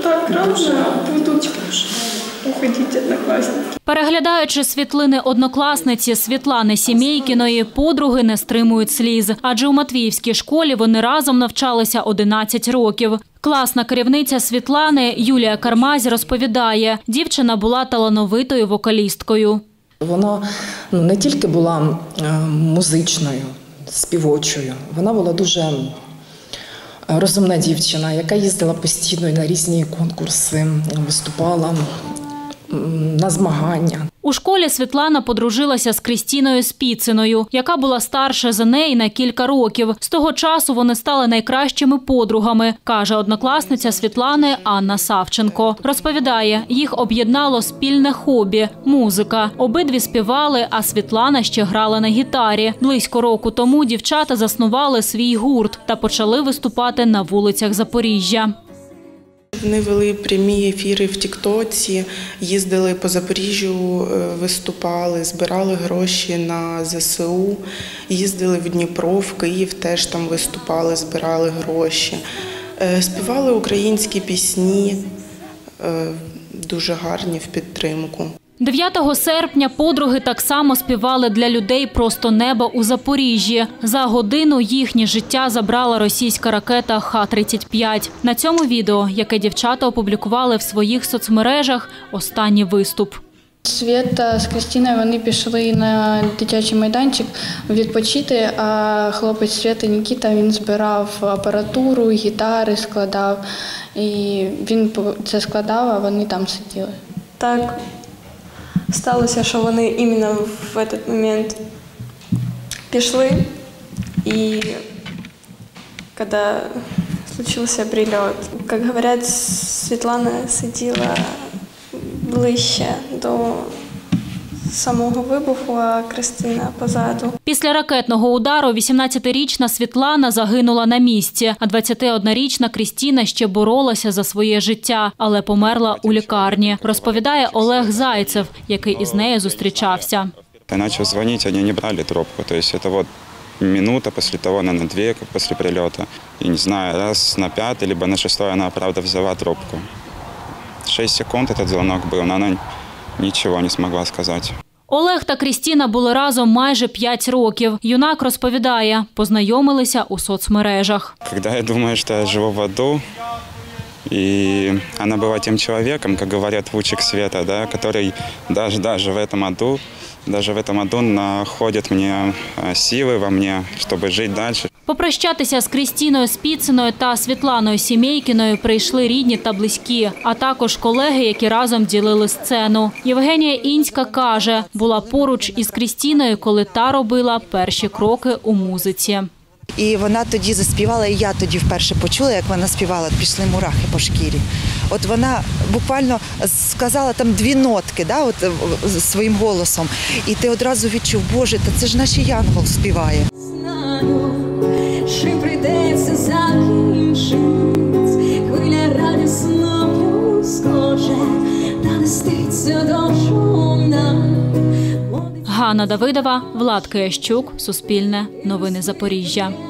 так рано будуть уходити однокласники. Переглядаючи світлини однокласниці Світлани Сімейкіної, подруги не стримують сліз. Адже у Матвіївській школі вони разом навчалися 11 років. Класна керівниця Світлани Юлія Кармазь розповідає, дівчина була талановитою вокалісткою. Вона не тільки була музичною, співочою, вона була дуже розумна дівчина, яка їздила постійно на різні конкурси, виступала на змагання. У школі Світлана подружилася з Крістіною Спіциною, яка була старша за неї на кілька років. З того часу вони стали найкращими подругами, каже однокласниця Світлани Анна Савченко. Розповідає, їх об'єднало спільне хобі – музика. Обидві співали, а Світлана ще грала на гітарі. Близько року тому дівчата заснували свій гурт та почали виступати на вулицях Запоріжжя. Вони вели прямі ефіри в Тіктоці, їздили по Запоріжжю, виступали, збирали гроші на ЗСУ, їздили в Дніпро, в Київ, теж там виступали, збирали гроші. Співали українські пісні, дуже гарні в підтримку. 9 серпня подруги так само співали для людей просто неба у Запоріжжі. За годину їхнє життя забрала російська ракета Х-35. На цьому відео, яке дівчата опублікували в своїх соцмережах, останній виступ. Свята з Крістіною вони пішли на дитячий майданчик відпочити, а хлопець Свята Нікіта, він збирав апаратуру, гітари складав. І він це складав, а вони там сиділи. Так сталося, що вони іменно в цей момент пішли, і коли случився прильот, як говорять, Світлана сиділа ближче до самого вибуху, а Крістіна позаду. Після ракетного удару 18-річна Світлана загинула на місці, а 21-річна Крістіна ще боролася за своє життя, але померла у лікарні, розповідає Олег Зайцев, який із нею зустрічався. Я почав дзвонити, вони не брали трубку. Тобто це минута після того, на 2 після прильоту. І не знаю, раз на 5 або на 6 вона, правда, взяла трубку. 6 секунд цей дзвонок був, але вона нічого не змогла сказати. Олег та Крістіна були разом майже 5 років. Юнак розповідає, познайомилися у соцмережах. Коли я думаю, що я живу в аду, і вона була тим чоловіком, як говорять лучик света, да, який навіть в цьому аду знаходить мені сили во мені, щоб жити далі. Попрощатися з Крістіною Спіциною та Світланою Сімейкіною прийшли рідні та близькі, а також колеги, які разом ділили сцену. Євгенія Інська каже, була поруч із Крістіною, коли та робила перші кроки у музиці. І вона тоді заспівала, і я тоді вперше почула, як вона співала, пішли мурахи по шкірі. От вона буквально сказала там 2 нотки, да, от, своїм голосом, і ти одразу відчув, Боже, та це ж наш Янгол співає. Чи прийдеться закінчить, хвиля радісно плюскоче, та неститься дощом. Ганна Давидова, Влад Киящук, Суспільне, Новини Запоріжжя.